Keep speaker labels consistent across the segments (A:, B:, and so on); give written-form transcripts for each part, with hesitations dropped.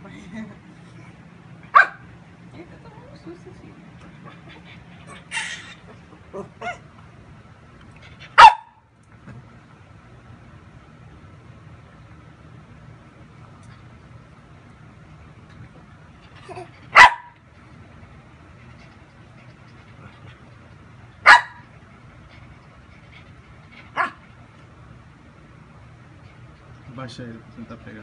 A: Eita, tomou um susto, filho.
B: Baixa ele pra tentar pegar.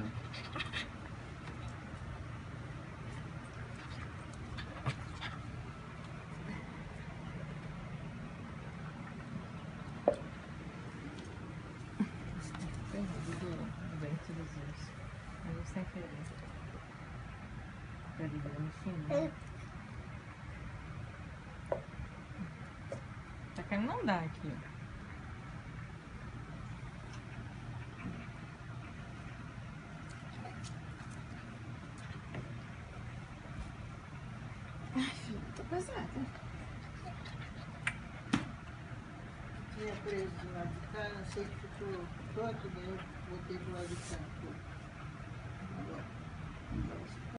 A: Dentro dos olhos. Mas sem querer. Peraí, no final. Tá querendo andar aqui, ó.
C: Ai, filho, tô pesada. Tinha preso do lado de cá, não sei que ficou torto, daí eu botei do lado de cá. Agora.